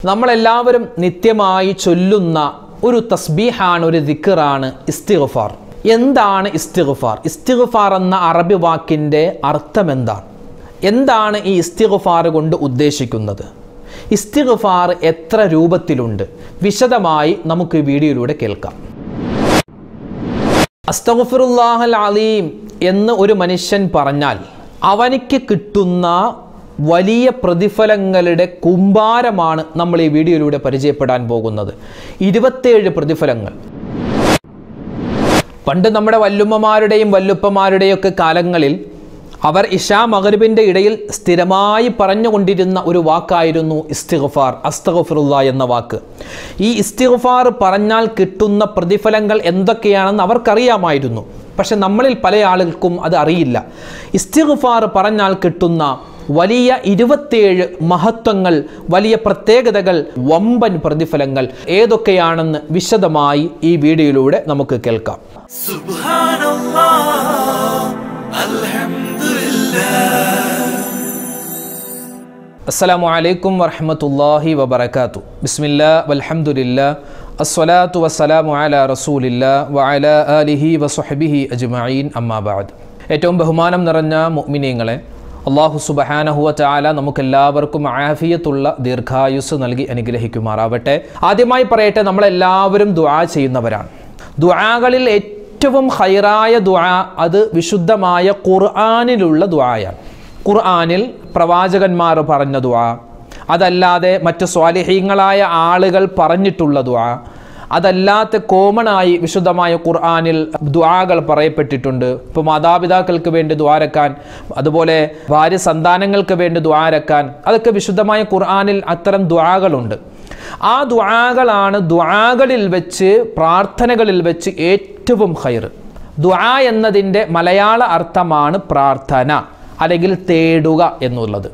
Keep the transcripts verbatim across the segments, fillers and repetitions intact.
നമ്മളെല്ലാവരും നിത്യമായി ചൊല്ലുന്ന ഒരു തസ്ബീഹാണ്, ഒരു ദിക്റാണ് ഇസ്തിഗ്ഫാർ. എന്താണ് ഇസ്തിഗ്ഫാർ? ഇസ്തിഗ്ഫാർ എന്ന അറബി വാക്കിൻ്റെ അർത്ഥം എന്താണ്? എന്താണ് ഈ ഇസ്തിഗ്ഫാർ കൊണ്ട് ഉദ്ദേശിക്കുന്നത്? ഇസ്തിഗ്ഫാർ എത്ര രൂപത്തിലുണ്ട്? വിശദമായി നമുക്ക് ഈ വീഡിയോയിലൂടെ കേൾക്കാം. അസ്തഗ്ഫിറുല്ലാഹൽ അലീം എന്ന് ഒരു മനുഷ്യൻ പറഞ്ഞാൽ അവനിക്ക് കിട്ടുന്ന വലിയ പ്രതിഫലങ്ങളുടെ കൂമ്പാരമാണ് നമ്മൾ ഈ വീഡിയോയിലൂടെ പരിചയപ്പെടാൻ പോകുന്നത്. ഇരുപത്തേഴ് പ്രതിഫലങ്ങൾ. പണ്ട് നമ്മുടെ വല്ലുമ്മമാരുടെയും വല്ലുപ്പമാരുടെയും ഒക്കെ കാലങ്ങളിൽ അവർ ഇശാ മഗ്രിബിൻ്റെ ഇടയിൽ സ്ഥിരമായി പറഞ്ഞുകൊണ്ടിരുന്ന ഒരു വാക്കായിരുന്നു ഇസ്തിഗ്ഫാർ, അസ്തഗ്ഫിറുല്ലാഹ് എന്ന വാക്ക്. ഈ ഇസ്തിഗ്ഫാർ പറഞ്ഞാൽ കിട്ടുന്ന പ്രതിഫലങ്ങൾ എന്തൊക്കെയാണെന്ന് അവർക്കറിയാമായിരുന്നു. പക്ഷെ നമ്മളിൽ പല ആളുകൾക്കും അത് അറിയില്ല. ഇസ്തിഗ്ഫാർ പറഞ്ഞാൽ കിട്ടുന്ന വലിയ ഇരുപത്തിയേഴ് മഹത്വങ്ങൾ, വലിയ പ്രത്യേകതകൾ, വമ്പൻ പ്രതിഫലങ്ങൾ ഏതൊക്കെയാണെന്ന് വിശദമായി ഈ വീഡിയോയിലൂടെ നമുക്ക് കേൾക്കാം. അസ്സലാമു അലൈക്കും വറഹ്മത്തുള്ളാഹി വബറകാതുഹു. ബിസ്മില്ലാഹ് വൽഹംദുലില്ലാഹ് അസ്സലാത്തു വസ്സലാമു അലാ റസൂലില്ലാഹ് വഅലാ ആലിഹി വസ്വഹ്ബിഹി അജ്മഈൻ, അമ്മാ ബഅദ്. ഏറ്റവും ബഹുമാനം നിറഞ്ഞ മുഅ്മിനീങ്ങളെ, അല്ലാഹു സുബ്ഹാനഹു വ തആല നമുക്കെല്ലാവർക്കും ആഫിയത്തുള്ള ദീർഘായുസ് നൽകി അനുഗ്രഹിക്കുമാറാവട്ടെ. ആദ്യമായി പറയട്ടെ, നമ്മളെല്ലാവരും ദുആ ചെയ്യുന്നവരാണ്. ദുആകളിൽ ഏറ്റവും ഖൈറായ ദുആ അത് വിശുദ്ധമായ ഖുർആനിലുള്ള ദുആയാണ്. ഖുർആനിൽ പ്രവാചകന്മാർ പറഞ്ഞ ദുആ, അതല്ലാതെ മറ്റു സ്വാലിഹീങ്ങളായ ആളുകൾ പറഞ്ഞിട്ടുള്ള ദുആ, അതല്ലാത്ത കോമണായി വിശുദ്ധമായ ഖുർആനിൽ ദുആകൾ പറയപ്പെട്ടിട്ടുണ്ട്. ഇപ്പോൾ മാതാപിതാക്കൾക്ക് വേണ്ടി ദുആരക്കാൻ, അതുപോലെ ഭാര്യ സന്താനങ്ങൾക്ക് വേണ്ടി ദുആരക്കാൻ, അതൊക്കെ വിശുദ്ധമായ ഖുർആനിൽ അത്തരം ദുആകളുണ്ട്. ആ ദുആകളാണ് ദുആകളിൽ വെച്ച്, പ്രാർത്ഥനകളിൽ വെച്ച് ഏറ്റവും ഖൈർ. ദുആ എന്നതിൻ്റെ മലയാള അർത്ഥമാണ് പ്രാർത്ഥന അല്ലെങ്കിൽ തേടുക എന്നുള്ളത്.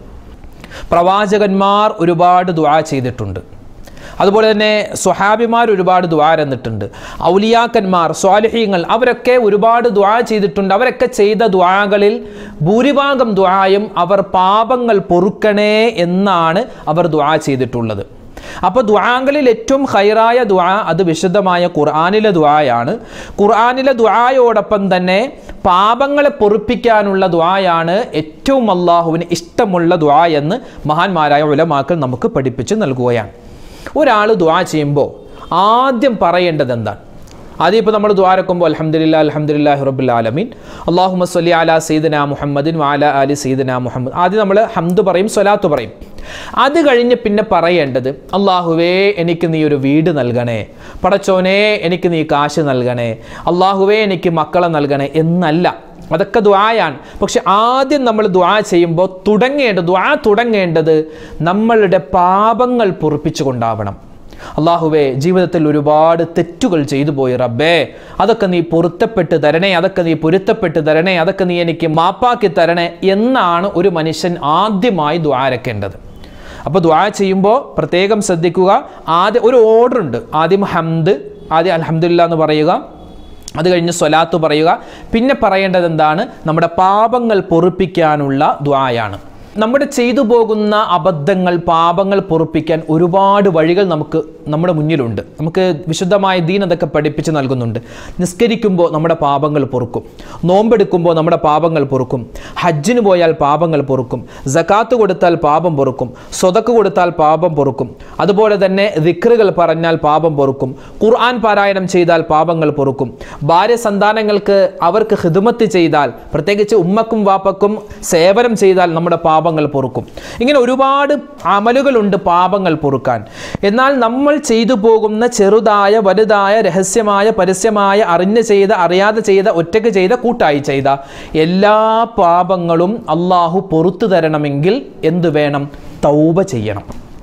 പ്രവാചകന്മാർ ഒരുപാട് ദുആ ചെയ്തിട്ടുണ്ട്. അതുപോലെ തന്നെ സ്വഹാബിമാർ ഒരുപാട് ദുആ എന്നിട്ടുണ്ട്. ഔലിയാക്കന്മാർ, സ്വാലിഹീങ്ങൾ അവരൊക്കെ ഒരുപാട് ദുആ ചെയ്തിട്ടുണ്ട്. അവരൊക്കെ ചെയ്ത ദുആകളിൽ ഭൂരിഭാഗം ദുആയും അവർ പാപങ്ങൾ പൊറുക്കണേ എന്നാണ് അവർ ദുആ ചെയ്തിട്ടുള്ളത്. അപ്പോൾ ദുആകളിൽ ഏറ്റവും ഖൈറായ ദുആ അത് വിശുദ്ധമായ ഖുർആനിലെ ദുആയാണ്. ഖുർആനിലെ ദുആയോടൊപ്പം തന്നെ പാപങ്ങളെ പൊറുപ്പിക്കാനുള്ള ദുആയാണ് ഏറ്റവും അല്ലാഹുവിന് ഇഷ്ടമുള്ള ദുആ എന്ന് മഹാന്മാരായ ഉലമാക്കൾ നമുക്ക് പഠിപ്പിച്ച് നൽകുകയാണ്. ഒരാൾ ദുആ ചെയ്യുമ്പോൾ ആദ്യം പറയേണ്ടത് എന്താണ്? ആദ്യം ഇപ്പോൾ നമ്മൾ ദുആരക്കുമ്പോൾ അൽഹംദുലില്ലാഹി അൽഹംദുലില്ലാഹി റബ്ബിൽ ആലമീൻ അല്ലാഹുമ്മ സ്വല്ലി അലാ സയ്യിദിനാ മുഹമ്മദിൻ വഅലാ ആലി സയ്യിദിനാ മുഹമ്മദ്. ആദ്യം നമ്മൾ ഹംദ് പറയും, സ്വലാത്ത് പറയും. അത് കഴിഞ്ഞ് പിന്നെ പറയേണ്ടത് അല്ലാഹുവേ എനിക്ക് നീ ഒരു വീട് നൽകണേ, പടച്ചോനെ എനിക്ക് നീ കാശ് നൽകണേ, അല്ലാഹുവേ എനിക്ക് മക്കളെ നൽകണേ എന്നല്ല. അതൊക്കെ ദുആയാണ്. പക്ഷെ ആദ്യം നമ്മൾ ദുആ ചെയ്യുമ്പോൾ തുടങ്ങേണ്ടത് ദുആ തുടങ്ങേണ്ടത് നമ്മളുടെ പാപങ്ങൾ പൊറുപ്പിച്ചുകൊണ്ടാവണം. അല്ലാഹുവേ, ജീവിതത്തിൽ ഒരുപാട് തെറ്റുകൾ ചെയ്തു പോയി റബ്ബേ, അതൊക്കെ നീ പൊരുത്തപ്പെട്ട് തരണേ, അതൊക്കെ നീ പൊരുത്തപ്പെട്ട് തരണേ, അതൊക്കെ നീ എനിക്ക് മാപ്പാക്കി തരണേ എന്നാണ് ഒരു മനുഷ്യൻ ആദ്യമായി ദുആരക്കേണ്ടത്. അപ്പോൾ ദുആ ചെയ്യുമ്പോൾ പ്രത്യേകം ശ്രദ്ധിക്കുക. ആദ്യം ഒരു ഓർഡർ ഉണ്ട്. ആദ്യം ഹംദ്, ആദ്യം അൽഹംദുലില്ലാഹ് എന്ന് പറയുക, അത് കഴിഞ്ഞ് സ്വലാത്ത് പറയുക. പിന്നെ പറയേണ്ടത് എന്താണ്? നമ്മുടെ പാപങ്ങൾ പൊറുപ്പിക്കാനുള്ള ദുആയാണ്. നമ്മുടെ ചെയ്തു പോകുന്ന അബദ്ധങ്ങൾ, പാപങ്ങൾ പൊറുപ്പിക്കാൻ ഒരുപാട് വഴികൾ നമുക്ക് നമ്മുടെ മുന്നിലുണ്ട്. നമുക്ക് വിശുദ്ധമായ ദീൻ അതൊക്കെ പഠിപ്പിച്ച് നൽകുന്നുണ്ട്. നിസ്കരിക്കുമ്പോൾ നമ്മുടെ പാപങ്ങൾ പൊറുക്കും, നോമ്പെടുക്കുമ്പോൾ നമ്മുടെ പാപങ്ങൾ പൊറുക്കും, ഹജ്ജിന് പോയാൽ പാപങ്ങൾ പൊറുക്കും, സകാത്ത് കൊടുത്താൽ പാപം പൊറുക്കും, സ്വതക്ക് കൊടുത്താൽ പാപം പൊറുക്കും, അതുപോലെ തന്നെ ദിക്റുകൾ പറഞ്ഞാൽ പാപം പൊറുക്കും, ഖുർആൻ പാരായണം ചെയ്താൽ പാപങ്ങൾ പൊറുക്കും, ഭാര്യ സന്താനങ്ങൾക്ക് അവർക്ക് ഖിദ്മത്ത് ചെയ്താൽ, പ്രത്യേകിച്ച് ഉമ്മക്കും വാപ്പക്കും സേവനം ചെയ്താൽ നമ്മുടെ പാപങ്ങൾ പൊറുക്കും. ഇങ്ങനെ ഒരുപാട് അമലുകളുണ്ട് പാപങ്ങൾ പൊറുക്കാൻ. എന്നാൽ നമ്മൾ ചെയ്തു പോകുന്ന ചെറുതായ, വലുതായ, രഹസ്യമായ, പരസ്യമായ, അറിഞ്ഞ് ചെയ്ത, അറിയാതെ ചെയ്ത, ഒറ്റയ്ക്ക് ചെയ്ത, കൂട്ടായി ചെയ്ത എല്ലാ പാപങ്ങളും അല്ലാഹു പൊറുത്തു തരണമെങ്കിൽ എന്തു വേണം? തൗബ ചെയ്യണം.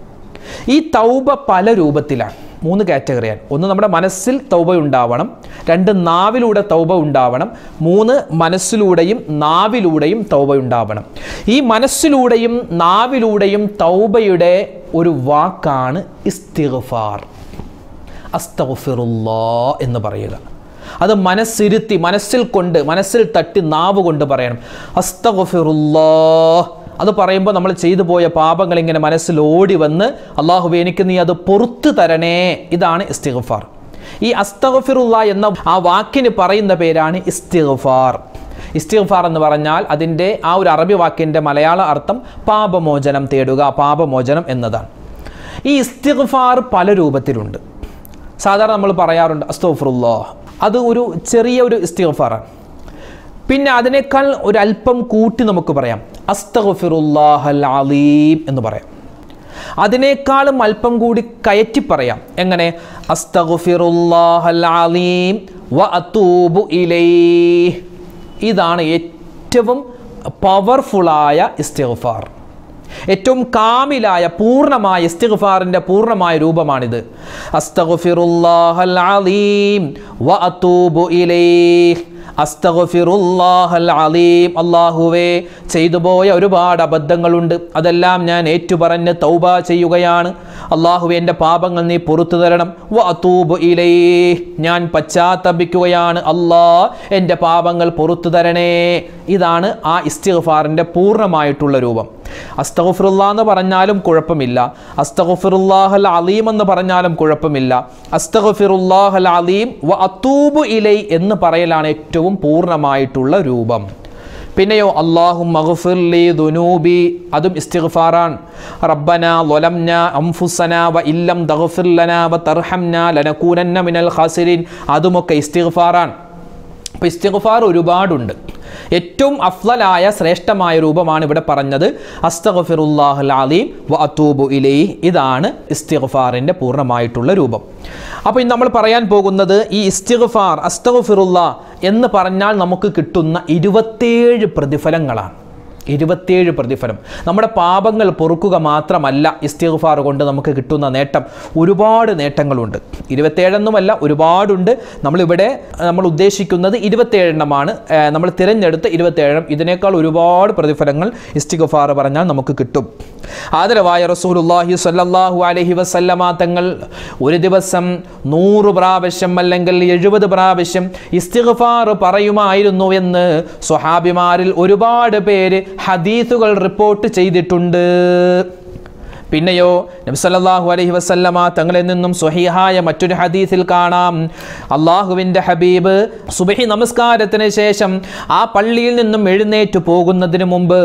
ഈ തൗബ പല രൂപത്തിലാണ്. മൂന്ന് കാറ്റഗറിയാണ്. ഒന്ന്, നമ്മുടെ മനസ്സിൽ തൗബ ഉണ്ടാവണം. രണ്ട്, നാവിലൂടെ തൗബ ഉണ്ടാവണം. മൂന്ന്, മനസ്സിലൂടെയും നാവിലൂടെയും തൗബ ഉണ്ടാവണം. ഈ മനസ്സിലൂടെയും നാവിലൂടെയും തൗബയുടെ ഒരു വാക്കാണ് ഇസ്തിഗ്ഫാർ, അസ്തഗ്ഫിറുല്ലാഹ് എന്ന് പറയുക. അത് മനസ്സിരുത്തി, മനസ്സിൽ കൊണ്ട്, മനസ്സിൽ തട്ടി നാവ് കൊണ്ട് പറയണം. അസ്തഗ്ഫിറുല്ലാഹ് അത് പറയുമ്പോൾ നമ്മൾ ചെയ്തു പോയ പാപങ്ങൾ ഇങ്ങനെ മനസ്സിൽ ഓടി വന്ന് അല്ലാഹുവേ എനിക്ക് നീ അത് പുറത്തു തരണേ, ഇതാണ് ഇസ്തിഗ്ഫാർ. ഈ അസ്തഗ്ഫിറുല്ലാ എന്ന ആ വാക്കിന് പറയുന്ന പേരാണ് ഇസ്തിഗ്ഫാർ. ഇസ്തിഗ്ഫാർ എന്ന് പറഞ്ഞാൽ അതിൻ്റെ ആ ഒരു അറബി വാക്കിൻ്റെ മലയാള അർത്ഥം പാപമോചനം തേടുക, പാപമോചനം എന്നതാണ്. ഈ ഇസ്തിഗ്ഫാർ പല രൂപത്തിലുണ്ട്. സാധാരണ നമ്മൾ പറയാറുണ്ട് അസ്തഗ്ഫിറുല്ലാഹ്, അത് ഒരു ചെറിയ ഒരു ഇസ്തിഗ്ഫാറാണ്. പിന്നെ അതിനേക്കാൾ ഒരു അല്പം കൂട്ടി നമുക്ക് പറയാം അസ്തഗ്ഫിറുല്ലാഹൽ അലീം എന്ന് പറയാം. അതിനേക്കാളും അല്പം കൂടി കയറ്റി പറയാം. എങ്ങനെ? അസ്തഗ്ഫിറുല്ലാഹൽ അലീം വ അതൂബു ഇലൈഹി. ഇതാണ് ഏറ്റവും പവർഫുള്ളായ ഇസ്തിഗ്ഫാർ, ഏറ്റവും കാമിലായ പൂർണ്ണമായ ഇസ്തിഗ്ഫാറിൻ്റെ പൂർണ്ണമായ രൂപമാണിത്. അസ്തഗ്ഫിറുല്ലാഹൽ അലീം വ അതൂബു ഇലൈഹി. അസ്തഗ്ഫിറുല്ലാഹൽ അലീം, അല്ലാഹുവേ ചെയ്തു പോയ ഒരുപാട് അബദ്ധങ്ങളുണ്ട്, അതെല്ലാം ഞാൻ ഏറ്റുപറഞ്ഞ് തൗബ ചെയ്യുകയാണ്. അല്ലാഹുവേ എൻ്റെ പാപങ്ങൾ നീ പുറത്തു തരണം. വ അതൂബു ഇലൈഹി, ഞാൻ പശ്ചാത്തപിക്കുകയാണ്, അല്ലാഹ് എൻ്റെ പാപങ്ങൾ പുറത്തു തരണേ. ഇതാണ് ആ ഇസ്തിഗ്ഫാറിൻ്റെ പൂർണ്ണമായിട്ടുള്ള രൂപം. അസ്തഗ്ഫിറുല്ലാഹ് എന്ന് പറഞ്ഞാലും കുഴപ്പമില്ല, അസ്തഗ്ഫിറുല്ലാഹൽ അലീം എന്ന് പറഞ്ഞാലും കുഴപ്പമില്ല. അസ്തഗ്ഫിറുല്ലാഹൽ അലീം വ അതൂബു ഇലൈഹി എന്ന് പറയലാണ് ഏറ്റവും പൂർണ്ണമായിട്ടുള്ള രൂപം. പിന്നെയോ അല്ലാഹുമ്മ ഗ്ഫിർ ലി ദുനൂബി, അതും ഇസ്തിഗ്ഫാറാണ്. റബ്ബനാ ളലംനാ അൻഫുസനാ വ ഇല്ലം തഗ്ഫിർ ലനാ വ തർഹംനാ ലനകൂനന്ന മിനൽ ഖാസിരീൻ, അതുമൊക്കെ ഇസ്തിഗ്ഫാറാണ്. അപ്പോൾ ഇസ്തിഗ്ഫാർ ഒരുപാടുണ്ട്. ഏറ്റവും അഫ്ളലായ ശ്രേഷ്ഠമായ രൂപമാണ് ഇവിടെ പറഞ്ഞത് അസ്തഗ്ഫിറുല്ലാഹൽ അലീം വ അതൂബു ഇലൈഹി. ഇതാണ് ഇസ്തിഗ്ഫാറിൻ്റെ പൂർണ്ണമായിട്ടുള്ള രൂപം. അപ്പോൾ ഇന്ന് നമ്മൾ പറയാൻ പോകുന്നത് ഈ ഇസ്തിഗ്ഫാർ അസ്തഗ്ഫിറുല്ലാഹ് എന്ന് പറഞ്ഞാൽ നമുക്ക് കിട്ടുന്ന ഇരുപത്തേഴ് പ്രതിഫലങ്ങളാണ്. ഇരുപത്തേഴ് പ്രതിഫലം. നമ്മുടെ പാപങ്ങൾ പൊറുക്കുക മാത്രമല്ല ഇസ്തിഗ്ഫാർ കൊണ്ട് നമുക്ക് കിട്ടുന്ന നേട്ടം, ഒരുപാട് നേട്ടങ്ങളുണ്ട്. ഇരുപത്തേഴെണ്ണമല്ല, ഒരുപാടുണ്ട്. നമ്മളിവിടെ നമ്മൾ ഉദ്ദേശിക്കുന്നത് ഇരുപത്തേഴെണ്ണമാണ്, നമ്മൾ തിരഞ്ഞെടുത്ത ഇരുപത്തേഴെണ്ണം. ഇതിനേക്കാൾ ഒരുപാട് പ്രതിഫലങ്ങൾ ഇസ്തിഗ്ഫാർ പറഞ്ഞാൽ നമുക്ക് കിട്ടും. ആദരവായ റസൂലുള്ളാഹി സ്വല്ലല്ലാഹു അലൈഹി വസല്ലമ തങ്ങൾ ഒരു ദിവസം നൂറ് പ്രാവശ്യം അല്ലെങ്കിൽ എഴുപത് പ്രാവശ്യം ഇസ്തിഗ്ഫാർ പറയുമായിരുന്നു എന്ന് സ്വഹാബിമാരിൽ ഒരുപാട് പേര് ഹദീസുകൾ റിപ്പോർട്ട് ചെയ്തിട്ടുണ്ട്. പിന്നെയോ നബി സല്ലല്ലാഹു അലൈഹി വസല്ലമ തങ്ങളിൽ നിന്നും സ്വഹീഹായ മറ്റൊരു ഹദീസിൽ കാണാം, അള്ളാഹുവിൻ്റെ ഹബീബ് സുബഹി നമസ്കാരത്തിന് ശേഷം ആ പള്ളിയിൽ നിന്നും എഴുന്നേറ്റ് പോകുന്നതിന് മുമ്പ്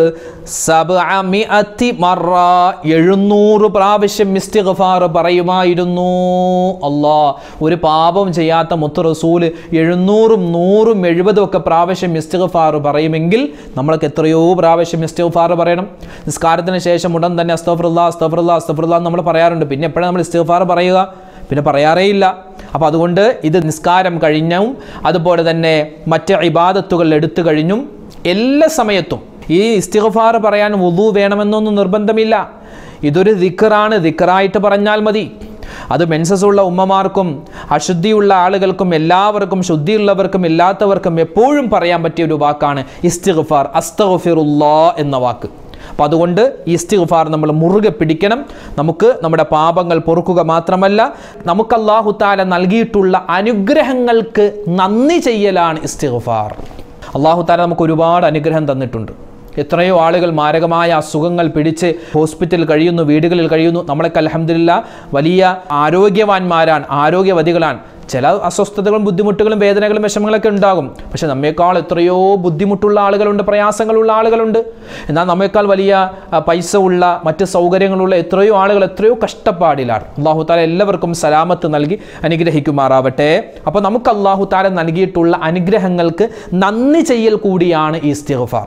സബ്അമിഅതി മറ, എഴുന്നൂറ് പ്രാവശ്യം ഇസ്തിഗ്ഫാർ പറയുമായിരുന്നു. അല്ലാഹ്, ഒരു പാപം ചെയ്യാത്ത മുത്ത് റസൂൽ എഴുന്നൂറും നൂറും എഴുപതും ഒക്കെ പ്രാവശ്യം ഇസ്തിഗ്ഫാർ പറയുമെങ്കിൽ നമ്മൾക്ക് എത്രയോ പ്രാവശ്യം ഇസ്തിഗ്ഫാർ പറയണം. നിസ്കാരത്തിന് ശേഷം ഉടൻ തന്നെ അസ്തഗ്ഫിറുല്ലാഹ് അസ്തഗ്ഫിറുല്ലാഹ് അസ്തഗ്ഫിറുല്ലാഹ് നമ്മൾ പറയാറുണ്ട്. പിന്നെ എപ്പോഴാണ് നമ്മൾ ഇസ്തിഗ്ഫാർ പറയുക? പിന്നെ പറയാറേയില്ല. അപ്പോൾ അതുകൊണ്ട് ഇത് നിസ്കാരം കഴിഞ്ഞും അതുപോലെ തന്നെ മറ്റ് ഇബാദത്തുകൾ എടുത്തു കഴിഞ്ഞും എല്ലാ സമയത്തും ഈ ഇസ്തിഗ്ഫാർ പറയാൻ വുളു വേണമെന്നൊന്നും നിർബന്ധമില്ല. ഇതൊരു ദിക്റാണ്, ദിക്റായിട്ട് പറഞ്ഞാൽ മതി. അത് മെൻസസ് ഉള്ള ഉമ്മമാർക്കും അശുദ്ധിയുള്ള ആളുകൾക്കും എല്ലാവർക്കും, ശുദ്ധിയുള്ളവർക്കും ഇല്ലാത്തവർക്കും എപ്പോഴും പറയാൻ പറ്റിയ ഒരു വാക്കാണ് ഇസ്തിഗ്ഫാർ, അസ്തഗ്ഫിറുല്ലാഹ് എന്ന വാക്ക്. അപ്പോൾ അതുകൊണ്ട് ഈ ഇസ്തിഗ്ഫാർ നമ്മൾ മുറുകെ പിടിക്കണം. നമുക്ക് നമ്മുടെ പാപങ്ങൾ പൊറുക്കുക മാത്രമല്ല, നമുക്ക് അല്ലാഹു തആല നൽകിയിട്ടുള്ള അനുഗ്രഹങ്ങൾക്ക് നന്ദി ചെയ്യലാണ് ഇസ്തിഗ്ഫാർ. അല്ലാഹു തആല നമുക്ക് ഒരുപാട് അനുഗ്രഹം തന്നിട്ടുണ്ട്. എത്രയോ ആളുകൾ മാരകമായ അസുഖങ്ങൾ പിടിച്ച് ഹോസ്പിറ്റലിൽ കഴിയുന്നു, വീടുകളിൽ കഴിയുന്നു. നമ്മളൊക്കെ അൽഹംദുലില്ലാഹ് വലിയ ആരോഗ്യവാന്മാരാണ്, ആരോഗ്യവതികളാണ്. ചില അസ്വസ്ഥതകളും ബുദ്ധിമുട്ടുകളും വേദനകളും വിഷമങ്ങളൊക്കെ ഉണ്ടാകും. പക്ഷെ നമ്മേക്കാൾ എത്രയോ ബുദ്ധിമുട്ടുള്ള ആളുകളുണ്ട്, പ്രയാസങ്ങളുള്ള ആളുകളുണ്ട്. എന്നാൽ നമ്മേക്കാൾ വലിയ പൈസ ഉള്ള മറ്റ് സൗകര്യങ്ങളുള്ള എത്രയോ ആളുകൾ എത്രയോ കഷ്ടപ്പാടിലാണ്. അല്ലാഹു തആല എല്ലാവർക്കും സലാമത്ത് നൽകി അനുഗ്രഹിക്കുമാറാവട്ടെ. അപ്പോൾ നമുക്ക് അല്ലാഹു തആല നൽകിയിട്ടുള്ള അനുഗ്രഹങ്ങൾക്ക് നന്ദി ചെയ്യൽ കൂടിയാണ് ഈ ഇസ്തിഗ്ഫാർ.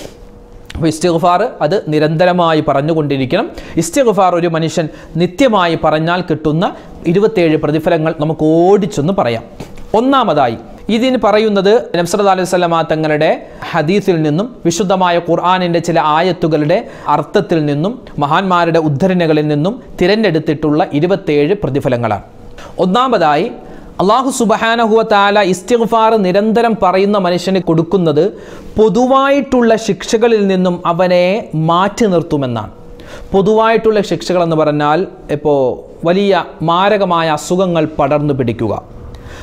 അപ്പോൾ ഇസ്തിഗ്ഫാർ അത് നിരന്തരമായി പറഞ്ഞുകൊണ്ടിരിക്കണം. ഇസ്തിഗ്ഫാർ ഒരു മനുഷ്യൻ നിത്യമായി പറഞ്ഞാൽ കിട്ടുന്ന ഇരുപത്തേഴ് പ്രതിഫലങ്ങൾ നമുക്ക് ഓടിച്ചൊന്ന് പറയാം. ഒന്നാമതായി ഇതിന് പറയുന്നത് നബി സല്ലല്ലാഹു അലൈഹി വസല്ലമ തങ്ങളുടെ ഹദീസിൽ നിന്നും വിശുദ്ധമായ ഖുർആനിൻ്റെ ചില ആയത്തുകളുടെ അർത്ഥത്തിൽ നിന്നും മഹാന്മാരുടെ ഉദ്ധരണികളിൽ നിന്നും തിരഞ്ഞെടുത്തിട്ടുള്ള ഇരുപത്തേഴ് പ്രതിഫലങ്ങളാണ്. ഒന്നാമതായി അല്ലാഹു സുബ്ഹാനഹു വ തആല ഇസ്തിഗ്ഫാർ നിരന്തരം പറയുന്ന മനുഷ്യന് കൊടുക്കുന്നത് പൊതുവായിട്ടുള്ള ശിക്ഷകളിൽ നിന്നും അവനെ മാറ്റി നിർത്തുമെന്നാണ്. പൊതുവായിട്ടുള്ള ശിക്ഷകൾ എന്ന് പറഞ്ഞാൽ ഇപ്പോൾ വലിയ മാരകമായ അസുഖങ്ങൾ പടർന്നു പിടിക്കുക,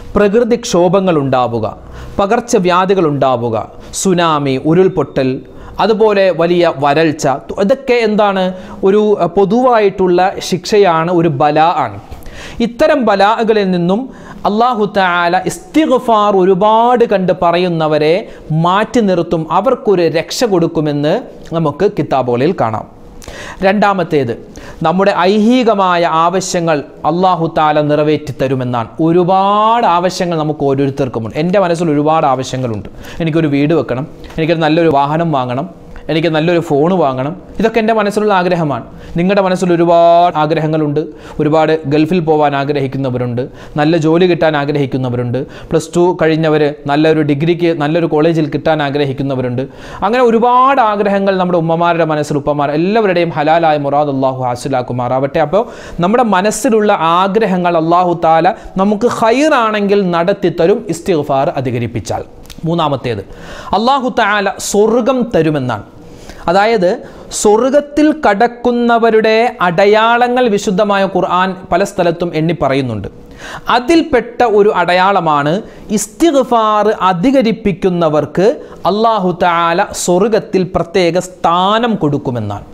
പ്രകൃതിക്ഷോഭങ്ങൾ ഉണ്ടാവുക, പകർച്ചവ്യാധികൾ ഉണ്ടാവുക, സുനാമി, ഉരുൾപൊട്ടൽ, അതുപോലെ വലിയ വരൾച്ച, ഇതൊക്കെ എന്താണ്? ഒരു പൊതുവായിട്ടുള്ള ശിക്ഷയാണ്, ഒരു ബലാ ആണ്. ഇത്തരം ബലാകളിൽ നിന്നും അല്ലാഹു തആല ഇസ്തിഗ്ഫാർ ഒരുപാട് കണ്ട് പറയുന്നവരെ മാറ്റി നിർത്തും, അവർക്കൊരു രക്ഷ കൊടുക്കുമെന്ന് നമുക്ക് കിതാബുകളിൽ കാണാം. രണ്ടാമത്തേത്, നമ്മുടെ ഐഹികമായ ആവശ്യങ്ങൾ അല്ലാഹു തആല നിറവേറ്റി തരുമെന്നാണ്. ഒരുപാട് ആവശ്യങ്ങൾ നമുക്ക് ഓരോരുത്തർക്കുമുണ്ട്. എൻ്റെ മനസ്സിൽ ഒരുപാട് ആവശ്യങ്ങളുണ്ട്. എനിക്കൊരു വീട് വെക്കണം, എനിക്കൊരു നല്ലൊരു വാഹനം വാങ്ങണം, എനിക്ക് നല്ലൊരു ഫോൺ വാങ്ങണം, ഇതൊക്കെ എൻ്റെ മനസ്സിലുള്ള ആഗ്രഹമാണ്. നിങ്ങളുടെ മനസ്സിൽ ഒരുപാട് ആഗ്രഹങ്ങളുണ്ട്. ഒരുപാട് ഗൾഫിൽ പോകാൻ ആഗ്രഹിക്കുന്നവരുണ്ട്, നല്ല ജോലി കിട്ടാൻ ആഗ്രഹിക്കുന്നവരുണ്ട്, പ്ലസ് ടു കഴിഞ്ഞവർ നല്ലൊരു ഡിഗ്രിക്ക് നല്ലൊരു കോളേജിൽ കിട്ടാൻ ആഗ്രഹിക്കുന്നവരുണ്ട്. അങ്ങനെ ഒരുപാട് ആഗ്രഹങ്ങൾ നമ്മുടെ ഉമ്മമാരുടെ മനസ്സിൽ, ഉപ്പമാർ എല്ലാവരുടെയും ഹലാലായ മുറാദ് അല്ലാഹു ഹാസിലാക്കുമാറാവട്ടെ. അപ്പോൾ നമ്മുടെ മനസ്സിലുള്ള ആഗ്രഹങ്ങൾ അല്ലാഹു തആല നമുക്ക് ഖൈറാണെങ്കിൽ നടത്തിത്തരും ഇസ്തിഗ്ഫാർ അധികരിപ്പിച്ചാൽ. മൂന്നാമത്തേത്, അല്ലാഹു തആല സ്വർഗം തരുമെന്നാണ്. അതായത് സ്വർഗത്തിൽ കടക്കുന്നവരുടെ അടയാളങ്ങൾ വിശുദ്ധമായ ഖുർആൻ പല സ്ഥലത്തും എണ്ണി പറയുന്നുണ്ട്. അതിൽപ്പെട്ട ഒരു അടയാളമാണ് ഇസ്തിഗ്ഫാർ അധികരിപ്പിക്കുന്നവർക്ക് അല്ലാഹു തആല സ്വർഗത്തിൽ പ്രത്യേക സ്ഥാനം കൊടുക്കുമെന്നാണ്.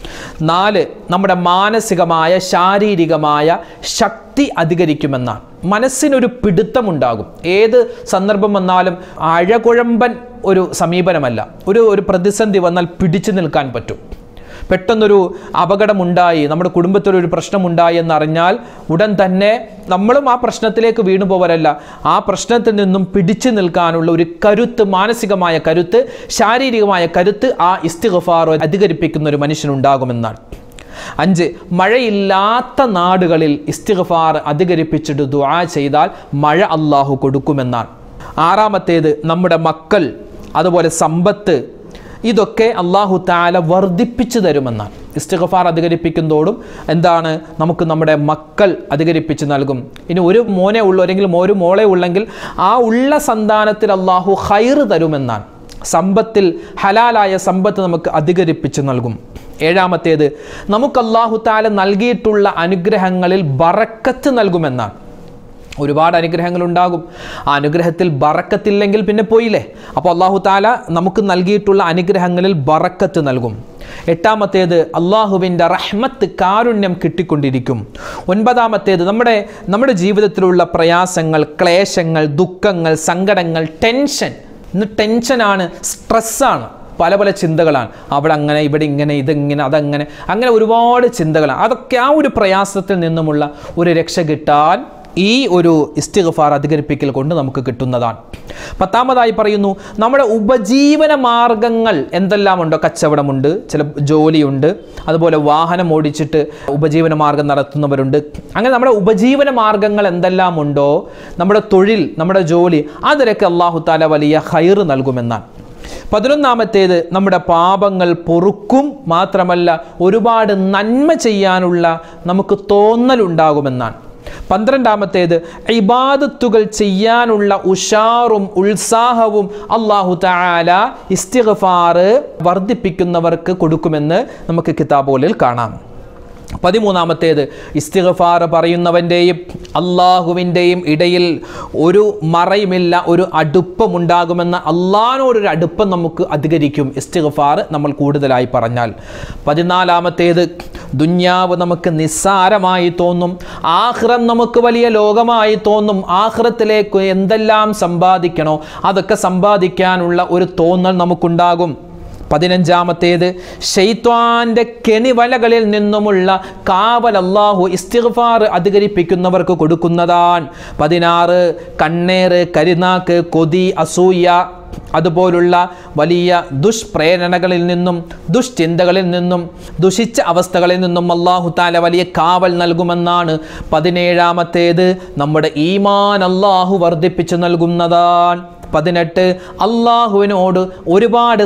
നാല്, നമ്മുടെ മാനസികമായ ശാരീരികമായ ശക്തി അധികരിക്കുമെന്നാണ്. മനസ്സിനൊരു പിടുത്തമുണ്ടാകും. ഏത് സന്ദർഭം വന്നാലും അഴകുഴമ്പൻ ഒരു സമീപനമല്ല. ഒരു ഒരു പ്രതിസന്ധി വന്നാൽ പിടിച്ചു നിൽക്കാൻ പറ്റും. പെട്ടെന്നൊരു അപകടമുണ്ടായി, നമ്മുടെ കുടുംബത്തിലൊരു പ്രശ്നമുണ്ടായി എന്നറിഞ്ഞാൽ ഉടൻ തന്നെ നമ്മളും ആ പ്രശ്നത്തിലേക്ക് വീണു പോവരല്ല, ആ പ്രശ്നത്തിൽ നിന്നും പിടിച്ചു നിൽക്കാനുള്ള ഒരു കരുത്ത്, മാനസികമായ കരുത്ത്, ശാരീരികമായ കരുത്ത് ആ ഇസ്തിഗ്ഫാർ അധികരിപ്പിക്കുന്ന ഒരു മനുഷ്യനുണ്ടാകുമെന്നാണ്. അഞ്ച്, മഴയില്ലാത്ത നാടുകളിൽ ഇസ്തിഗ്ഫാർ അധികരിപ്പിച്ചിട്ട് ദുആ ചെയ്താൽ മഴ അല്ലാഹു കൊടുക്കുമെന്നാണ്. ആറാമത്തേത്, നമ്മുടെ മക്കൾ, അതുപോലെ സമ്പത്ത്, ഇതൊക്കെ അല്ലാഹു തആല വർദ്ധിപ്പിച്ചു തരുമെന്നാണ്. ഇസ്തിഗ്ഫാർ അധികരിപ്പിക്കുന്നതോടും എന്താണ്, നമുക്ക് നമ്മുടെ മക്കൾ അധികരിപ്പിച്ച് നൽകും. ഇനി ഒരു മോനെ ഉള്ളൂ അല്ലെങ്കിൽ ഒരു മോളെ ഉള്ളെങ്കിൽ ആ ഉള്ള സന്താനത്തിൽ അല്ലാഹു ഖൈർ തരുമെന്നാണ്. സമ്പത്തിൽ ഹലാലായ സമ്പത്ത് നമുക്ക് അധികരിപ്പിച്ച് നൽകും. ഏഴാമത്തേത്, നമുക്ക് അല്ലാഹു തആല നൽകിയിട്ടുള്ള അനുഗ്രഹങ്ങളിൽ ബറക്കത്ത് നൽകുമെന്നാണ്. ഒരുപാട് അനുഗ്രഹങ്ങൾ ഉണ്ടാകും, ആ അനുഗ്രഹത്തിൽ ബറക്കത്തില്ലെങ്കിൽ പിന്നെ പോയില്ലേ. അപ്പോൾ അല്ലാഹു തആല നമുക്ക് നൽകിയിട്ടുള്ള അനുഗ്രഹങ്ങളിൽ ബറക്കത്ത് നൽകും. എട്ടാമത്തേത്, അള്ളാഹുവിൻ്റെ റഹ്മത്ത്, കാരുണ്യം കിട്ടിക്കൊണ്ടിരിക്കും. ഒൻപതാമത്തേത്, നമ്മുടെ നമ്മുടെ ജീവിതത്തിലുള്ള പ്രയാസങ്ങൾ, ക്ലേശങ്ങൾ, ദുഃഖങ്ങൾ, സങ്കടങ്ങൾ, ടെൻഷൻ, ഇന്ന് ടെൻഷനാണ്, സ്ട്രെസ്സാണ്, പല പല ചിന്തകളാണ്. അവിടെ അങ്ങനെ, ഇവിടെ ഇങ്ങനെ, ഇതെങ്ങനെ, അതങ്ങനെ, അങ്ങനെ ഒരുപാട് ചിന്തകളാണ്. അതൊക്കെ ആ ഒരു പ്രയാസത്തിൽ നിന്നുമുള്ള ഒരു രക്ഷ കിട്ടാൻ ഈ ഒരു ഇസ്തിഗ്ഫാർ അധികരിപ്പിക്കൽ കൊണ്ട് നമുക്ക് കിട്ടുന്നതാണ്. പത്താമതായി പറയുന്നു, നമ്മുടെ ഉപജീവന മാർഗങ്ങൾ എന്തെല്ലാം ഉണ്ടോ, കച്ചവടമുണ്ട്, ചില ജോലിയുണ്ട്, അതുപോലെ വാഹനം ഓടിച്ചിട്ട് ഉപജീവന മാർഗം നടത്തുന്നവരുണ്ട്. അങ്ങനെ നമ്മുടെ ഉപജീവന മാർഗങ്ങൾ എന്തെല്ലാം ഉണ്ടോ, നമ്മുടെ തൊഴിൽ, നമ്മുടെ ജോലി, അതിലൊക്കെ അല്ലാഹു തആല വലിയ ഖൈർ നൽകുമെന്നാണ്. പതിനൊന്നാമത്തേത്, നമ്മുടെ പാപങ്ങൾ പൊറുക്കും, മാത്രമല്ല ഒരുപാട് നന്മ ചെയ്യാനുള്ള നമുക്ക് തോന്നലുണ്ടാകുമെന്നാണ്. പന്ത്രണ്ടാമത്തേത്, ഇബാദത്തുകൾ ചെയ്യാനുള്ള ഉഷാറും ഉത്സാഹവും അല്ലാഹു തആല ഇസ്തിഗ്ഫാർ വർദ്ധിപ്പിക്കുന്നവർക്ക് കൊടുക്കുമെന്ന് നമുക്ക് കിതാബുകളിൽ കാണാം. പതിമൂന്നാമത്തേത്, ഇസ്തിഗ്ഫാർ പറയുന്നവൻ്റെയും അള്ളാഹുവിൻ്റെയും ഇടയിൽ ഒരു മറയുമില്ല, ഒരു അടുപ്പമുണ്ടാകുമെന്ന, അള്ളാഹിനോടൊരു അടുപ്പം നമുക്ക് അധികരിക്കും ഇസ്തിഗ്ഫാർ നമ്മൾ കൂടുതലായി പറഞ്ഞാൽ. പതിനാലാമത്തേത്, ദുന്യാവ് നമുക്ക് നിസ്സാരമായി തോന്നും, ആഖിറം നമുക്ക് വലിയ ലോകമായി തോന്നും. ആഖിറത്തിലേക്ക് എന്തെല്ലാം സമ്പാദിക്കണോ അതൊക്കെ സമ്പാദിക്കാനുള്ള ഒരു തോന്നൽ നമുക്കുണ്ടാകും. പതിനഞ്ചാമത്തേത്, ശൈത്വാന്റെ കെണിവലകളിൽ നിന്നുമുള്ള കാവൽ അല്ലാഹു ഇസ്തിഗ്ഫാർ അധികരിപ്പിക്കുന്നവർക്ക് കൊടുക്കുന്നതാണ്. പതിനാറ്, കണ്ണേറ്, കരിനാക്ക്, കൊതി, അസൂയ, അതുപോലുള്ള വലിയ ദുഷ്പ്രേരണകളിൽ നിന്നും ദുഷ്ചിന്തകളിൽ നിന്നും ദുഷിച്ച അവസ്ഥകളിൽ നിന്നും അല്ലാഹു തആല വലിയ കാവൽ നൽകുമെന്നാണ്. പതിനേഴാമത്തേത്, നമ്മുടെ ഈമാൻ അല്ലാഹു വർദ്ധിപ്പിച്ചു നൽകുന്നതാണ്. പതിനെട്ട്, അള്ളാഹുവിനോട് ഒരുപാട്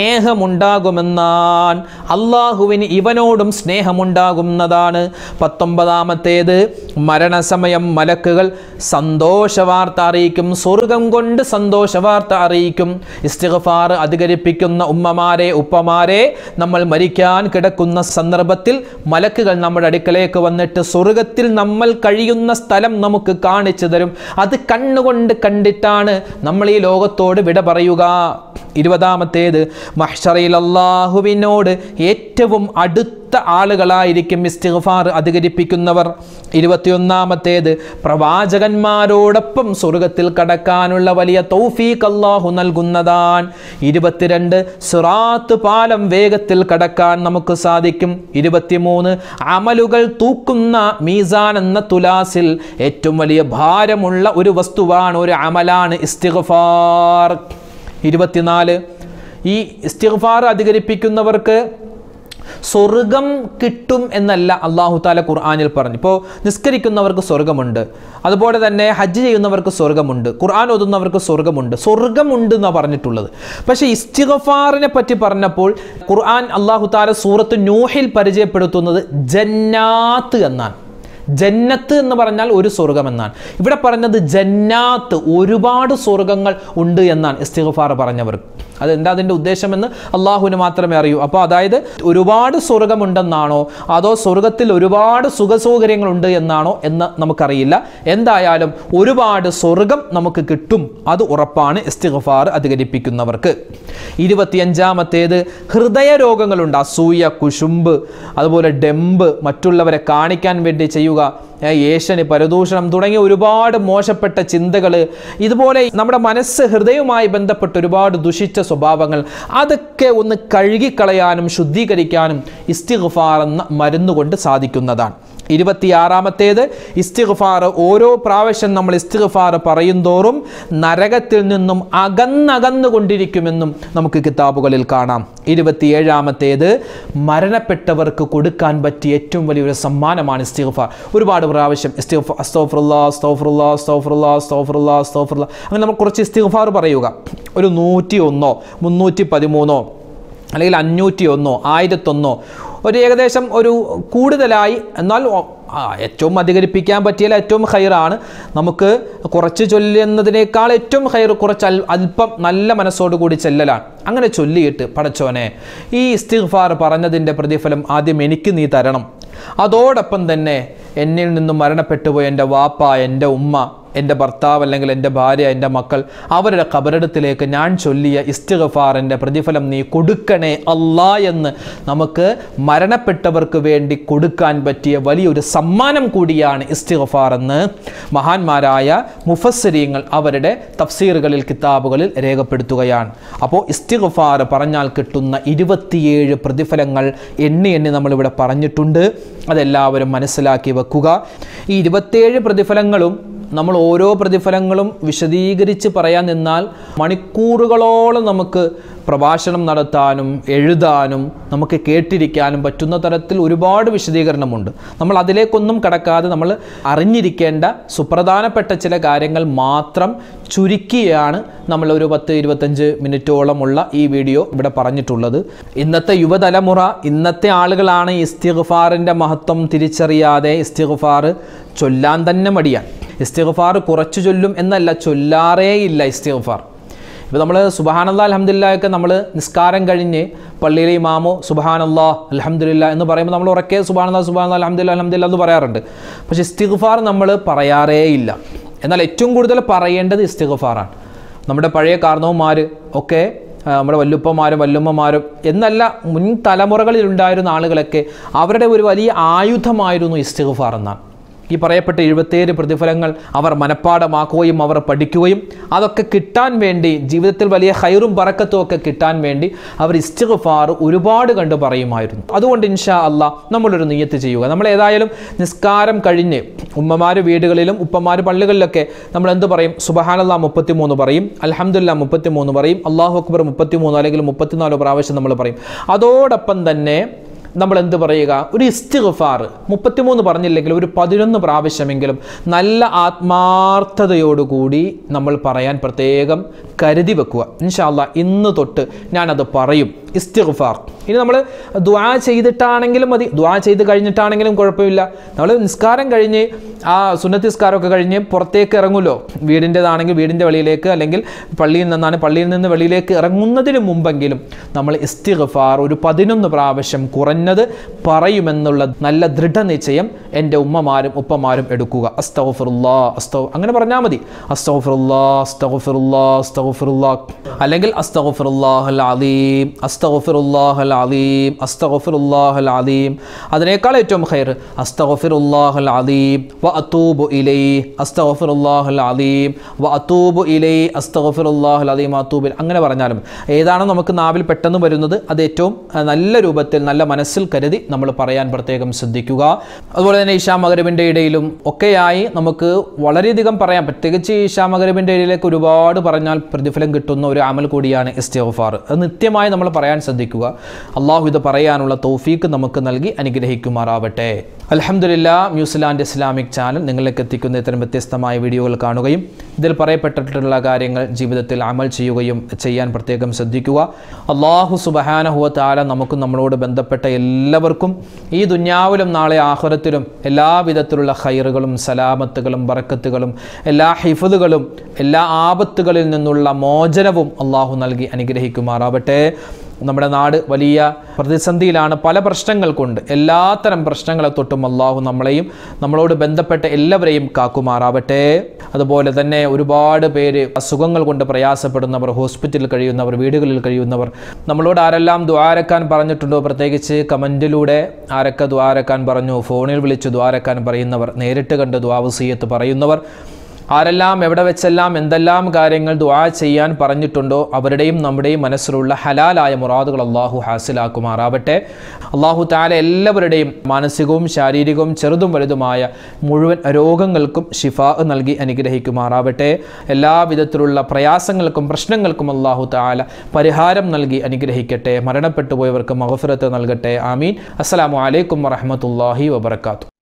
സ്നേഹമുണ്ടാകുമെന്നാണ്. അള്ളാഹുവിന് ഇവനോടും സ്നേഹമുണ്ടാകുന്നതാണ്. പത്തൊമ്പതാമത്തേത്, മരണസമയം മലക്കുകൾ സന്തോഷവാർത്ത അറിയിക്കും, സ്വർഗം കൊണ്ട് സന്തോഷവാർത്ത അറിയിക്കും. ഇസ്തിഗ്ഫാർ അധികരിപ്പിക്കുന്ന ഉമ്മമാരെ, ഉപ്പമാരെ, നമ്മൾ മരിക്കാൻ കിടക്കുന്ന സന്ദർഭത്തിൽ മലക്കുകൾ നമ്മുടെ അടുക്കലേക്ക് വന്നിട്ട് സ്വർഗത്തിൽ നമ്മൾ കഴിയുന്ന സ്ഥലം നമുക്ക് കാണിച്ചു തരും. അത് കണ്ണുകൊണ്ട് കണ്ടിട്ടാണ് നമ്മൾ ഈ ലോകത്തോട് വിട പറയുക. ഇരുപതാമത്തേത് മഹ്ശറിൽ അല്ലാഹുവിനോട് ഏറ്റവും അടുത്ത ആളുകളായിരിക്കും ഇസ്തിഗ്ഫാർ അധികരിപ്പിക്കുന്നവർ. ഇരുപത്തിയൊന്നാമത്തേത് പ്രവാചകന്മാരോടൊപ്പം സ്വർഗത്തിൽ കടക്കാനുള്ള വലിയ തൗഫീഖ് അല്ലാഹു നൽകുന്നതാണ്. ഇരുപത്തിരണ്ട് സിറാത്ത് പാലം വേഗത്തിൽ കടക്കാൻ നമുക്ക് സാധിക്കും. ഇരുപത്തിമൂന്ന് അമലുകൾ തൂക്കുന്ന മീസാൻ എന്ന തുലാസിൽ ഏറ്റവും വലിയ ഭാരമുള്ള ഒരു വസ്തുവാണ്, ഒരു അമലാണ് ഇസ്തിഗ്ഫാർ. ഇരുപത്തിനാല് ഈ ഇസ്തിഗ്ഫാർ അധികരിപ്പിക്കുന്നവർക്ക് സ്വർഗം കിട്ടും എന്നല്ല അല്ലാഹു തആല ഖുർആനിൽ പറഞ്ഞു. ഇപ്പോൾ നിസ്കരിക്കുന്നവർക്ക് സ്വർഗമുണ്ട്, അതുപോലെ തന്നെ ഹജ്ജ് ചെയ്യുന്നവർക്ക് സ്വർഗമുണ്ട്, ഖുർആൻ ഓതുന്നവർക്ക് സ്വർഗമുണ്ട്, സ്വർഗമുണ്ട് എന്നാണ് പറഞ്ഞിട്ടുള്ളത്. പക്ഷേ ഇസ്തിഗ്ഫാറിനെ പറ്റി പറഞ്ഞപ്പോൾ ഖുർആൻ അല്ലാഹു തആല സൂറത്ത് നൂഹിൽ പരിചയപ്പെടുത്തുന്നത് ജന്നാത്ത് എന്നാണ്. ജന്നത്ത് എന്ന് പറഞ്ഞാൽ ഒരു സ്വർഗം എന്നാണ്. ഇവിടെ പറഞ്ഞത് ജന്നാത്ത്, ഒരുപാട് സ്വർഗങ്ങൾ ഉണ്ട് എന്നാണ് ഇസ്തിഗ്ഫാർ പറഞ്ഞവർ. അതെന്താ അതിൻ്റെ ഉദ്ദേശമെന്ന് അള്ളാഹുവിന് മാത്രമേ അറിയൂ. അപ്പോൾ അതായത് ഒരുപാട് സ്വർഗമുണ്ടെന്നാണോ അതോ സ്വർഗത്തിൽ ഒരുപാട് സുഖസൗകര്യങ്ങളുണ്ട് എന്നാണോ എന്ന് നമുക്കറിയില്ല. എന്തായാലും ഒരുപാട് സ്വർഗം നമുക്ക് കിട്ടും, അത് ഉറപ്പാണ് ഇസ്തിഗ്ഫാർ അധികരിപ്പിക്കുന്നവർക്ക്. ഇരുപത്തിയഞ്ചാമത്തേത് ഹൃദയ രോഗങ്ങളുണ്ട്, അസൂയ, കുശുമ്പ്, അതുപോലെ ഡെമ്പ്, മറ്റുള്ളവരെ കാണിക്കാൻ വേണ്ടി ചെയ്യുക, ഏഷണി, പരദൂഷണം തുടങ്ങിയ ഒരുപാട് മോശപ്പെട്ട ചിന്തകൾ, ഇതുപോലെ നമ്മുടെ മനസ്സ് ഹൃദയവുമായി ബന്ധപ്പെട്ട ഒരുപാട് ദുഷിച്ച സ്വഭാവങ്ങൾ, അതൊക്കെ ഒന്ന് കഴുകിക്കളയാനും ശുദ്ധീകരിക്കാനും ഇസ്തിഗ്ഫാർ എന്ന മരുന്നുകൊണ്ട് സാധിക്കുന്നതാണ്. ഇരുപത്തിയാറാമത്തേത് ഇസ്തിഗ്ഫാർ, ഓരോ പ്രാവശ്യം നമ്മൾ ഇസ്തിഗ്ഫാർ പറയുന്തോറും നരകത്തിൽ നിന്നും അകന്നകന്നുകൊണ്ടിരിക്കുമെന്നും നമുക്ക് കിതാബുകളിൽ കാണാം. ഇരുപത്തിയേഴാമത്തേത് മരണപ്പെട്ടവർക്ക് കൊടുക്കാൻ പറ്റിയ ഏറ്റവും വലിയൊരു സമ്മാനമാണ് ഇസ്തിഗ്ഫാർ. ഒരുപാട് പ്രാവശ്യം ഇസ്തിഗ്ഫാർ, അസ്തഗ്ഫിറുല്ലാഹ് അസ്തഗ്ഫിറുല്ലാഹ് അസ്തഗ്ഫിറുല്ലാഹ് അസ്തഗ്ഫിറുല്ലാഹ് അസ്തഗ്ഫിറുല്ലാഹ്, അങ്ങനെ നമ്മൾ കുറച്ച് ഇസ്തിഗ്ഫാർ പറയുക. ഒരു നൂറ്റി ഒന്നോ മുന്നൂറ്റി പതിമൂന്നോ അല്ലെങ്കിൽ അഞ്ഞൂറ്റി ഒന്നോ ആയിരത്തൊന്നോ, ഒരു ഏകദേശം ഒരു കൂടുതലായി, എന്നാൽ ഏറ്റവും അധികരിപ്പിക്കാൻ പറ്റിയാൽ ഏറ്റവും ഹൈറാണ്. നമുക്ക് കുറച്ച് ചൊല്ലുന്നതിനേക്കാൾ ഏറ്റവും ഹൈർ കുറച്ച് അൽ അല്പം നല്ല മനസ്സോടുകൂടി ചെല്ലലാണ്. അങ്ങനെ ചൊല്ലിയിട്ട് പടച്ചോനെ ഈ ഇസ്തിഗ്ഫാർ പറഞ്ഞതിൻ്റെ പ്രതിഫലം ആദ്യം എനിക്ക് നീ തരണം, അതോടൊപ്പം തന്നെ എന്നിൽ നിന്നും മരണപ്പെട്ടുപോയ എൻ്റെ വാപ്പ, എൻ്റെ ഉമ്മ, എൻ്റെ ഭർത്താവ് അല്ലെങ്കിൽ എൻ്റെ ഭാര്യ, എൻ്റെ മക്കൾ, അവരുടെ ഖബറിടത്തിലേക്ക് ഞാൻ ചൊല്ലിയ ഇസ്തിഗ്ഫാറിൻ്റെ പ്രതിഫലം നീ കൊടുക്കണേ അല്ലാ എന്ന് നമുക്ക് മരണപ്പെട്ടവർക്ക് വേണ്ടി കൊടുക്കാൻ പറ്റിയ വലിയൊരു സമ്മാനം കൂടിയാണ് ഇസ്തിഗ്ഫാർ എന്ന് മഹാന്മാരായ മുഫസ്സിരീങ്ങൾ അവരുടെ തഫ്സീറുകളിൽ കിതാബുകളിൽ രേഖപ്പെടുത്തുകയാണ്. അപ്പോൾ ഇസ്തിഗ്ഫാർ പറഞ്ഞാൽ കിട്ടുന്ന ഇരുപത്തിയേഴ് പ്രതിഫലങ്ങൾ എണ്ണി എണ്ണി നമ്മളിവിടെ പറഞ്ഞിട്ടുണ്ട്. അതെല്ലാവരും മനസ്സിലാക്കി വെക്കുക. ഈ ഇരുപത്തിയേഴ് പ്രതിഫലങ്ങളും നമ്മൾ ഓരോ പ്രതിഫലങ്ങളും വിശദീകരിച്ച് പറയാൻ നിന്നാൽ മണിക്കൂറുകളോളം നമുക്ക് പ്രഭാഷണം നടത്താനും എഴുതാനും നമുക്ക് കേട്ടിരിക്കാനും പറ്റുന്ന തരത്തിൽ ഒരുപാട് വിശദീകരണമുണ്ട്. നമ്മൾ അതിലേക്കൊന്നും കടക്കാതെ നമ്മൾ അറിഞ്ഞിരിക്കേണ്ട സുപ്രധാനപ്പെട്ട ചില കാര്യങ്ങൾ മാത്രം ചുരുക്കിയാണ് നമ്മൾ ഒരു പത്ത് ഇരുപത്തഞ്ച് മിനിറ്റോളമുള്ള ഈ വീഡിയോ ഇവിടെ പറഞ്ഞിട്ടുള്ളത്. ഇന്നത്തെ യുവതലമുറ, ഇന്നത്തെ ആളുകളാണ് ഇസ്തിഗ്ഫാറിൻ്റെ മഹത്വം തിരിച്ചറിയാതെ ഇസ്തിഗ്ഫാർ ചൊല്ലാൻ തന്നെ മടിയാണ്. ഇസ്തിഗ്ഫാർ കുറച്ച് ചൊല്ലും എന്നല്ല, ചൊല്ലാറേ ഇല്ല ഇസ്തിഗ്ഫാർ. ഇപ്പോൾ നമ്മൾ സുബ്ഹാനല്ലാഹ് അൽഹംദുലില്ലാഹ് ഒക്കെ നമ്മൾ നിസ്കാരം കഴിഞ്ഞ് പള്ളിയിലെ ഇമാമോ സുബ്ഹാനല്ലാഹ് അൽഹംദുലില്ലാഹ് എന്ന് പറയുമ്പോൾ നമ്മൾ ഉറക്കെ സുബ്ഹാനല്ലാഹ് സുബ്ഹാനല്ലാഹ് അൽഹംദുലില്ലാഹ് അൽഹംദുലില്ലാഹ് എന്ന് പറയാറുണ്ട്. പക്ഷേ ഇസ്തിഗ്ഫാർ നമ്മൾ പറയാറേ ഇല്ല. എന്നാൽ ഏറ്റവും കൂടുതൽ പറയേണ്ടത് ഇസ്തിഗ്ഫാറാണ്. നമ്മുടെ പഴയ കാരണവന്മാർ ഒക്കെ, നമ്മുടെ വല്ലുപ്പന്മാരും വല്ലുമ്മമാരും എന്നല്ല മുൻ തലമുറകളിൽ ഉണ്ടായിരുന്ന ആളുകളൊക്കെ അവരുടെ ഒരു വലിയ ആയുധമായിരുന്നു ഇസ്തിഗ്ഫാർ എന്നാണ്. ഈ പറയപ്പെട്ട എഴുപത്തേഴ് പ്രതിഫലങ്ങൾ അവർ മനഃപ്പാടമാക്കുകയും അവർ പഠിക്കുകയും അതൊക്കെ കിട്ടാൻ വേണ്ടി, ജീവിതത്തിൽ വലിയ ഹൈറും ബറക്കത്തും ഒക്കെ കിട്ടാൻ വേണ്ടി അവർ ഇസ്തിഗ്ഫാർ ഒരുപാട് കണ്ട് പറയുമായിരുന്നു. അതുകൊണ്ട് ഇൻഷാ അല്ലാഹ് നമ്മളൊരു നിയ്യത്ത് ചെയ്യുക. നമ്മൾ ഏതായാലും നിസ്കാരം കഴിഞ്ഞ് ഉമ്മമാർ വീടുകളിലും ഉപ്പമാർ പള്ളികളിലൊക്കെ നമ്മൾ എന്ത് പറയും? സുബ്ഹാനല്ലാഹ് മുപ്പത്തി മൂന്ന് പറയും, അൽഹംദുലില്ലാഹ് മുപ്പത്തി മൂന്ന് പറയും, അല്ലാഹു അക്ബർ മുപ്പത്തി മൂന്ന് അല്ലെങ്കിൽ മുപ്പത്തിനാല് പ്രാവശ്യം നമ്മൾ പറയും. അതോടൊപ്പം തന്നെ നമ്മൾ എന്ത് പറയുക? ഒരു ഇസ്തിഗ്ഫാർ മുപ്പത്തിമൂന്ന് പറഞ്ഞില്ലെങ്കിൽ ഒരു പതിനൊന്ന് പ്രാവശ്യമെങ്കിലും നല്ല ആത്മാർത്ഥതയോടുകൂടി നമ്മൾ പറയാൻ പ്രത്യേകം കരുതി വെക്കുക. ഇൻഷാ അല്ലാഹ് ഇന്ന് തൊട്ട് ഞാനത് പറയും. ഇസ്തിഗ്ഫാർ. ഇനി നമ്മൾ ദുആ ചെയ്തിട്ടാണെങ്കിലും മതി, ദുആ ചെയ്ത് കഴിഞ്ഞിട്ടാണെങ്കിലും കുഴപ്പമില്ല. നമ്മൾ നിസ്കാരം കഴിഞ്ഞ് ആ സുന്നത്ത് നിസ്കാരമൊക്കെ കഴിഞ്ഞ് പുറത്തേക്ക് ഇറങ്ങുമല്ലോ, വീടിൻ്റെതാണെങ്കിൽ വീടിൻ്റെ വെളിയിലേക്ക്, അല്ലെങ്കിൽ പള്ളിയിൽ നിന്നാണ് പള്ളിയിൽ നിന്ന് വെളിയിലേക്ക് ഇറങ്ങുന്നതിന് മുമ്പെങ്കിലും നമ്മൾ ഇസ്തിഗ്ഫാർ ഒരു പതിനൊന്ന് പ്രാവശ്യം കുറഞ്ഞത് പറയുമെന്നുള്ള നല്ല ദൃഢനിശ്ചയം എൻ്റെ ഉമ്മമാരും ഉപ്പമാരും എടുക്കുക. അസ്തഗ്ഫിറുല്ലാ അസ്തഗ് അങ്ങനെ പറഞ്ഞാൽ മതി. അസ്തഗ്ഫിറുല്ലാ അസ്തഗ്ഫിറുല്ലാ അസ്തഗ്ഫിറുല്ലാ, അല്ലെങ്കിൽ അസ്തഗ്ഫിറുല്ലാഹൽ അലീം അസ്തഗ്ഫിറുല്ലാഹൽ അലീം അസ്തഗ്ഫിറുല്ലാഹൽ അലീം. അതിനേക്കാൾ ഏറ്റവും ഖൈർ അസ്തഗ്ഫിറുല്ലാഹൽ അലീം വ അതൂബു ഇലൈഹി അസ്തഗ്ഫിറുല്ലാഹൽ അലീം വ അതൂബു ഇലൈഹി അസ്തഗ്ഫിറുല്ലാഹൽ അലീം അതൂബു. അങ്ങനെ പറഞ്ഞാലും ഏതാണോ നമുക്ക് നാവിൽ പെട്ടെന്ന് വരുന്നത് അത് ഏറ്റവും നല്ല രൂപത്തിൽ നല്ല മനസ്സിൽ കരുതി നമ്മൾ പറയാൻ പ്രത്യേകം ശ്രദ്ധിക്കുക. അതുപോലെ തന്നെ ഇശാ മഗ്‌രിബിൻ്റെ ഇടയിലും ഒക്കെയായി നമുക്ക് വളരെയധികം പറയാം. പ്രത്യേകിച്ച് ഇശാ മഗ്‌രിബിൻ്റെ ഇടയിലേക്ക് ഒരുപാട് പറഞ്ഞാൽ പ്രതിഫലം കിട്ടുന്ന ഒരു അമൽ കൂടിയാണ് ഇസ്തിഗ്ഫാർ. അത് നിത്യമായി നമ്മൾ പറയാൻ ശ്രദ്ധിക്കുക. അള്ളാഹു ഇത് പറയാനുള്ള തൗഫീക്ക് നമുക്ക് നൽകി അനുഗ്രഹിക്കുമാറാവട്ടെ. അൽഹംദുലില്ലാഹ്, ന്യൂസിലാൻഡ് ഇസ്ലാമിക് ചാനൽ നിങ്ങളിലേക്ക് എത്തിക്കുന്ന ഇത്തരം വ്യത്യസ്തമായ വീഡിയോകൾ കാണുകയും ഇതിൽ പറയപ്പെട്ടിട്ടുള്ള കാര്യങ്ങൾ ജീവിതത്തിൽ അമൽ ചെയ്യുകയും ചെയ്യാൻ പ്രത്യേകം ശ്രദ്ധിക്കുക. അള്ളാഹു സുബ്ഹാനഹു വ തആല നമുക്കും നമ്മളോട് ബന്ധപ്പെട്ട എല്ലാവർക്കും ഈ ദുനിയാവിലും നാളെ ആഖിറത്തിലും എല്ലാവിധത്തിലുള്ള ഖൈറുകളും സലാമത്തുകളും ബറക്കത്തുകളും എല്ലാ ഹിഫ്ളുകളും എല്ലാ ആപത്തുകളിൽ നിന്നുള്ള മോചനവും അള്ളാഹു നൽകി അനുഗ്രഹിക്കുമാറാവട്ടെ. നമ്മുടെ നാട് വലിയ പ്രതിസന്ധിയിലാണ് പല പ്രശ്നങ്ങൾ കൊണ്ട്. എല്ലാത്തരം പ്രശ്നങ്ങളെ തൊട്ടും അള്ളാഹു നമ്മളെയും നമ്മളോട് ബന്ധപ്പെട്ട എല്ലാവരെയും കാക്കുമാറാവട്ടെ. അതുപോലെ തന്നെ ഒരുപാട് പേര് അസുഖങ്ങൾ കൊണ്ട് പ്രയാസപ്പെടുന്നവർ, ഹോസ്പിറ്റലിൽ കഴിയുന്നവർ, വീടുകളിൽ കഴിയുന്നവർ, നമ്മളോട് ആരെല്ലാം ദ്വാരക്കാൻ പറഞ്ഞിട്ടുണ്ടോ, പ്രത്യേകിച്ച് കമൻറ്റിലൂടെ ആരൊക്കെ ദ്വാരക്കാൻ പറഞ്ഞു, ഫോണിൽ വിളിച്ച് ദ്വാരക്കാൻ പറയുന്നവർ, നേരിട്ട് കണ്ട് ദുആ വസിയ്യത്ത് പറയുന്നവർ, ആരെല്ലാം എവിടെ വെച്ചെല്ലാം എന്തെല്ലാം കാര്യങ്ങൾ ദുആ ചെയ്യാൻ പറഞ്ഞിട്ടുണ്ടോ അവരുടെയും നമ്മുടെയും മനസ്സിലുള്ള ഹലാലായ മുറാദുകൾ അള്ളാഹു ഹാസിലാക്കുമാറാവട്ടെ. അള്ളാഹു തആല എല്ലാവരുടെയും മാനസികവും ശാരീരികവും ചെറുതും വലുതുമായ മുഴുവൻ രോഗങ്ങൾക്കും ശിഫാ നൽകി അനുഗ്രഹിക്കുമാറാവട്ടെ. എല്ലാവിധത്തിലുള്ള പ്രയാസങ്ങൾക്കും പ്രശ്നങ്ങൾക്കും അള്ളാഹു തആല പരിഹാരം നൽകി അനുഗ്രഹിക്കട്ടെ. മരണപ്പെട്ടു പോയവർക്ക് മഗ്ഫിറത്ത് നൽകട്ടെ. ആമീൻ. അസ്സലാമു അലൈക്കും വറഹ്മത്തുള്ളാഹി വബറകാതുഹു.